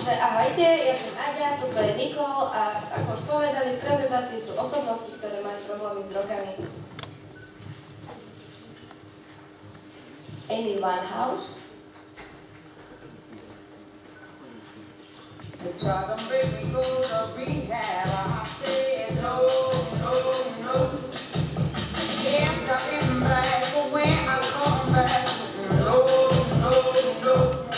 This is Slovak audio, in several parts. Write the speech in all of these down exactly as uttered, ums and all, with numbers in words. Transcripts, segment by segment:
Takže ahojte, ja som Aďa, toto je Nikol a ako už povedali, v prezentácii sú osobnosti, ktoré mali problémy s drogami. Amy Winehouse. They tried to make me go to rehab. I said no, no, no. Yes, I've been black, but when I come back, no, no, no.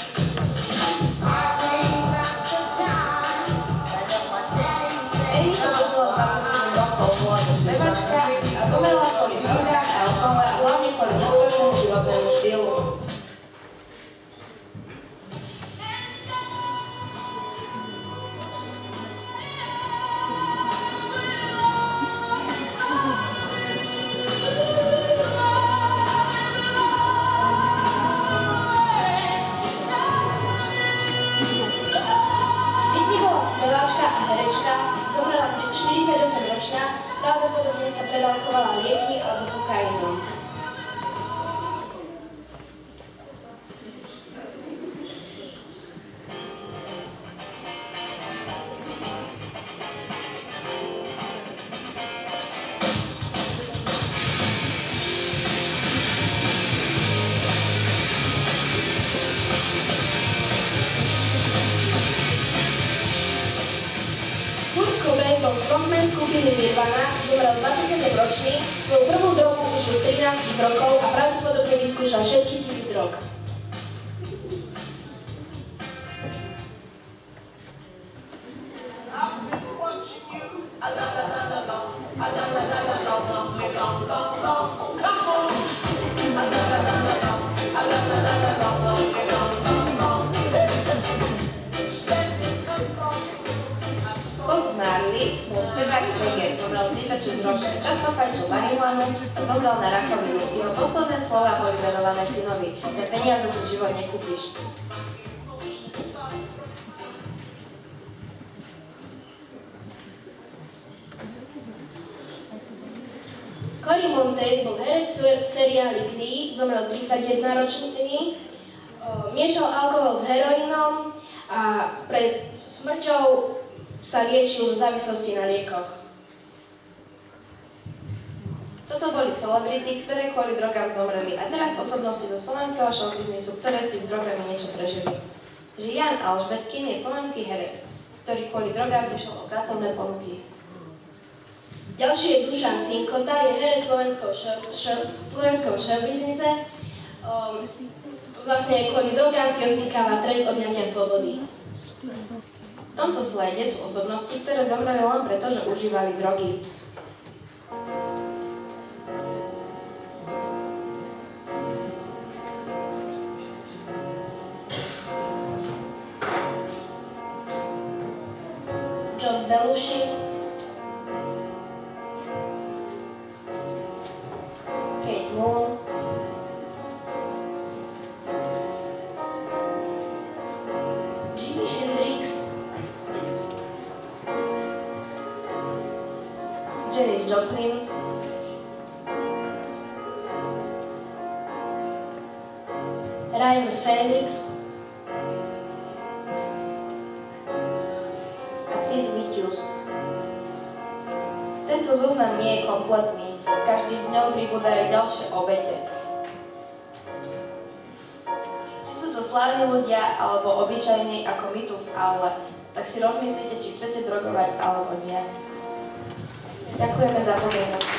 I ain't got the time. I know my daddy thinks Amy sa dožila dvadsaťsedem rokov, bola to spevačka a zomrela kvôli drogám a alkohole a hlavne kvôli nesprávnemu životnému štýlu. štyridsaťosemročná, pravdepodobne sa predávkovala liekmi alebo kokainom. Bol frontman skupiny Nirvana, zomrel dvadsaťsedemročný, svoju prvú drogu užil v trinástich rokov a pravdepodobne vyskúšal všetky typy drog. Bol spevák reggae, zomrel tridsaťšesťročný, často fajčil marihuanu a zomrel na rakovinu. Jeho posledné slová boli venované synovi: za peniaze si život nekúpiš. Cory Monteith bol herec seriály Glee, zomrel tridsaťjedenročný, miešal alkohol s heroínom a pred smrťou sa liečil v závislosti na liekoch. Toto boli celebrity, ktoré kvôli drogám zomreli. A teraz osobnosti zo slovenského showbiznisu, ktoré si s drogami niečo prežili. Že Jan Alžbetkin je slovenský herec, ktorý kvôli drogám prišiel o pracovné ponuky. Ďalší je Dušan Cinkota, je herec slovenského showbiznise. Um, vlastne kvôli drogám si odmýkáva trest odňatia slobody. V tomto slajde sú osobnosti, ktoré zomreli len preto, že užívali drogy. John Belushi, Kate Moon, Jimi Hendrix, Janis Joplin, Ryan Phoenix a Sid Vicious. Tento zoznam nie je kompletný. Každým dňom pribúdajú ďalšie obete. Či sú to slávni ľudia alebo obyčajní ako my tu v aule, tak si rozmyslite, či chcete drogovať alebo nie. Ďakujeme za pozornosť.